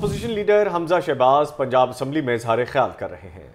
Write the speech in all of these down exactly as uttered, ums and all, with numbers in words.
Opposition leader Hamza Shahbaz Punjab assembly में इजहार ख्याल कर रहे हैं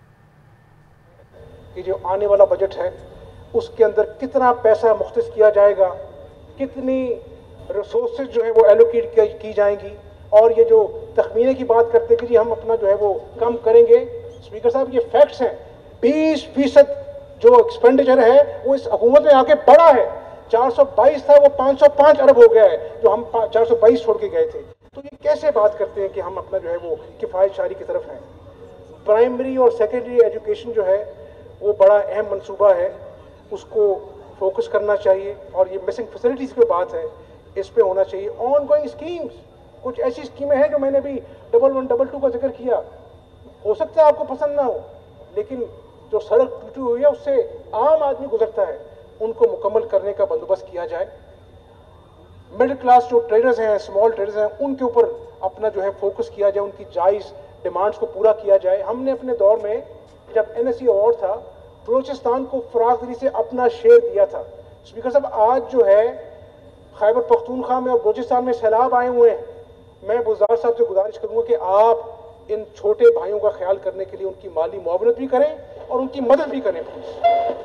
कि जो आने वाला बजट है उसके अंदर कितना पैसा मुख्तस किया जाएगा, कितनी रिसोर्सेज जो है वो एलोकेट की जाएंगी। और ये जो तखमीने की बात करते हैं कि जी हम अपना जो है वो कम करेंगे, स्पीकर साहब ये फैक्ट्स हैं। बीस फीसद जो एक्सपेंडिचर है वो इस हुकूमत में आके बढ़ा है। चार सौ बाईस था वो पाँच सौ पाँच अरब हो गया है, जो हम चार सौ बाईस छोड़ के गए थे। तो ये कैसे बात करते हैं कि हम अपना जो है वो किफ़ायत शारी की तरफ हैं। प्राइमरी और सेकेंडरी एजुकेशन जो है वो बड़ा अहम मनसूबा है, उसको फोकस करना चाहिए। और ये मिसिंग फैसिलिटीज़ की बात है, इस पे होना चाहिए। ऑन गोइंग स्कीम्स, कुछ ऐसी स्कीमें हैं जो मैंने भी डबल वन डबल टू का जिक्र किया, हो सकता है आपको पसंद ना हो, लेकिन जो सड़क टूटी हुई है उससे आम आदमी गुजरता है, उनको मुकम्मल करने का बंदोबस्त किया जाए। मिडिल क्लास जो ट्रेडर्स हैं, स्मॉल ट्रेडर्स हैं, उनके ऊपर अपना जो है फोकस किया जाए, उनकी जायज़ डिमांड्स को पूरा किया जाए। हमने अपने दौर में जब एन एस ई अवार्ड था, बलूचिस्तान को फरागदरी से अपना शेयर दिया था। स्पीकर साहब, आज जो है खैबर पख्तूनख्वा में और बलूचिस्तान में सैलाब आए हुए हैं। मैं बुज़दार साहब से गुजारिश करूंगा कि आप इन छोटे भाइयों का ख्याल करने के लिए उनकी माली मुआवनत भी करें और उनकी मदद भी करें प्लीज।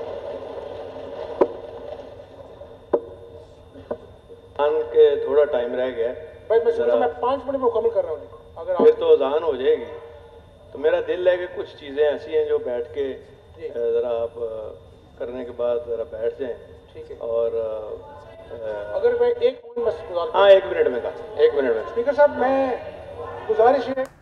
के थोड़ा टाइम रह गया भाई मैं सोचा मैं पाँच मिनट में मुकम्मल कर रहा हूँ, अगर फिर तो अजान हो जाएगी। तो मेरा दिल है कि कुछ चीज़ें ऐसी हैं जो बैठ के ज़रा आप करने के बाद ज़रा बैठ जाएं। ठीक है। और अगर मैं एक मिनट में हाँ एक मिनट में कहा एक मिनट में स्पीकर साहब, मैं गुजारिश है